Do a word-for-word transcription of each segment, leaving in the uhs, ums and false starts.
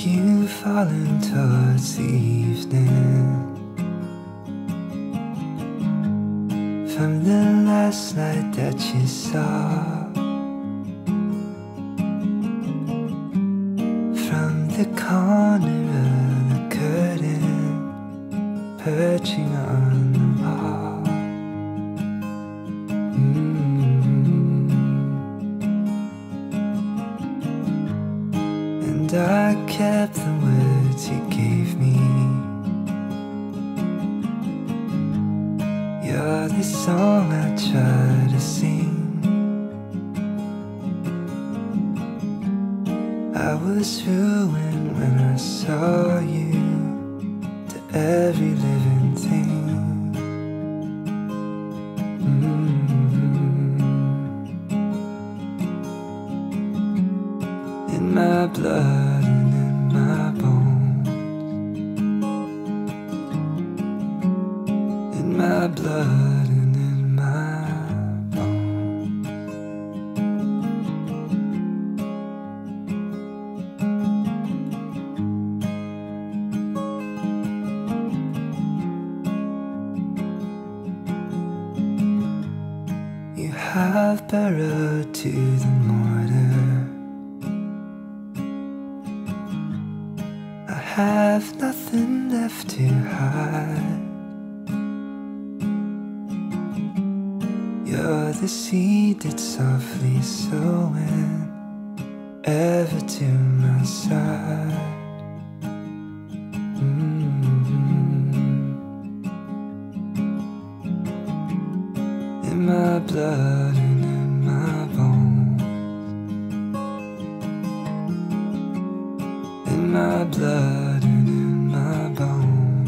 you falling towards the evening from the last light that you saw, from the corner of the curtain perching on the wall. Mm-hmm. And I kept the words you gave me. You're the song I try to sing. I was ruined when I saw you, to every living thing. Mm-hmm. In my blood and in my bones, in my blood and in my bones. You have burrowed to the mortar. I have nothing left to hide. You're the seed that's softly sowing ever to my side. Mm-hmm. In my blood and in my bones, in my blood and in my bones,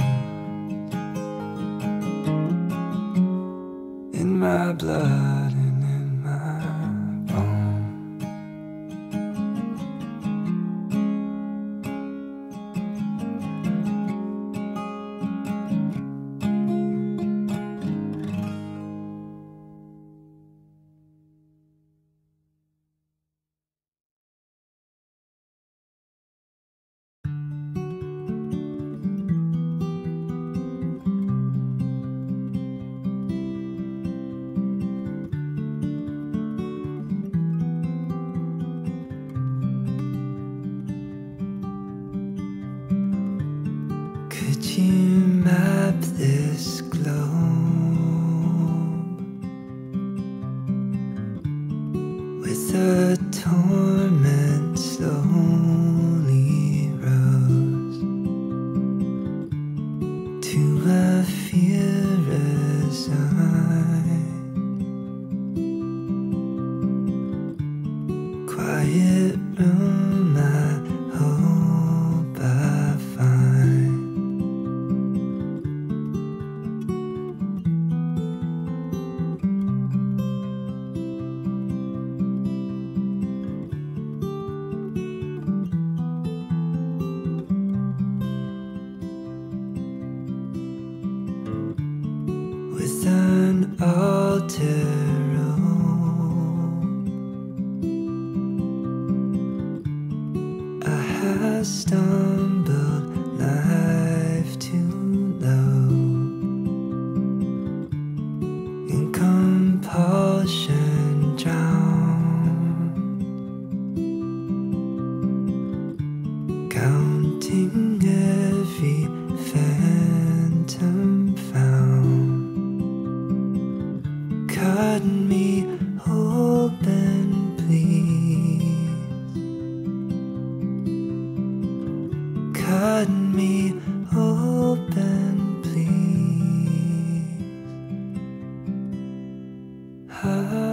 in my blood and in my bones. Could you map this globe with a torment slowly rose to a fear resigned, quiet room I hope I find. With an altar roll, I have stumbled life too low, in compulsion drowned, counting every phantom found. Cut me open, please. Cut me open, please. Ah.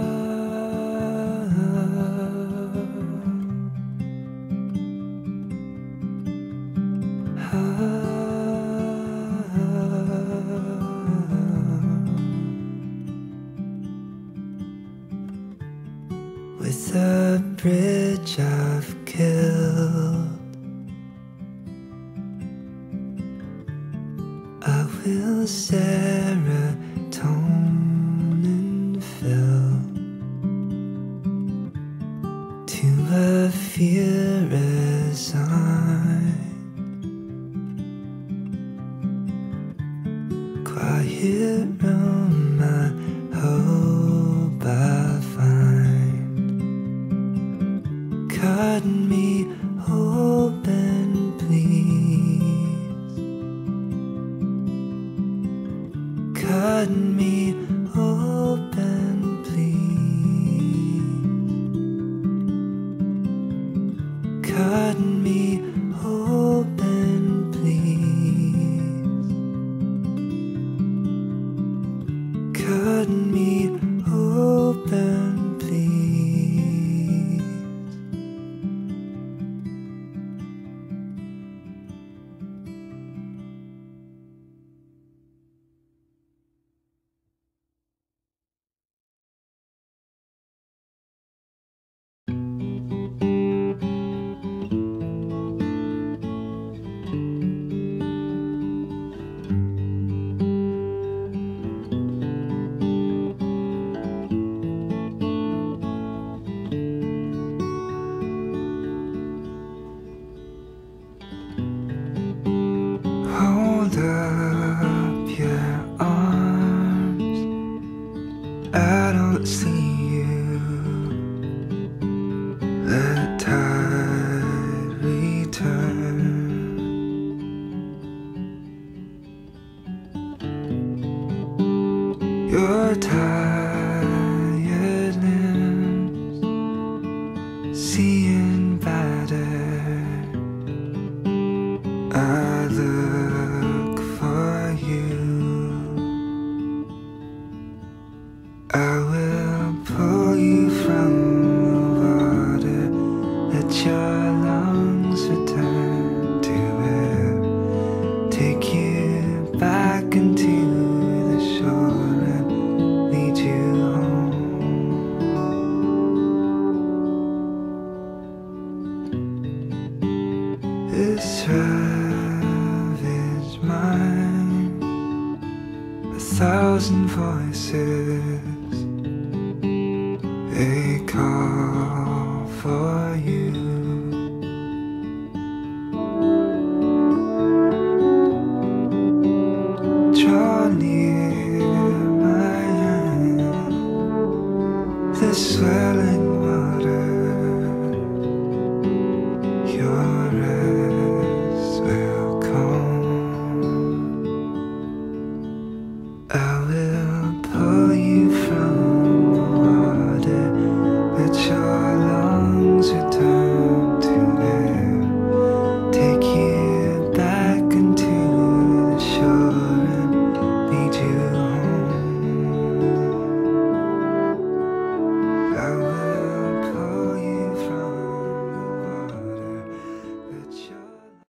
With a bridge I've killed, I will serotonin and fill to a fear resigned. cut me open, please. Cut me open, please. Cut me open, please. Hold up your arms, I don't see you. Let tide return. Your tired limbs, seeing better. I look for you. I will pull you from the water, let your lungs return to air, take you back into the shore and lead you home. This ravage mind, a thousand voices, they call for you.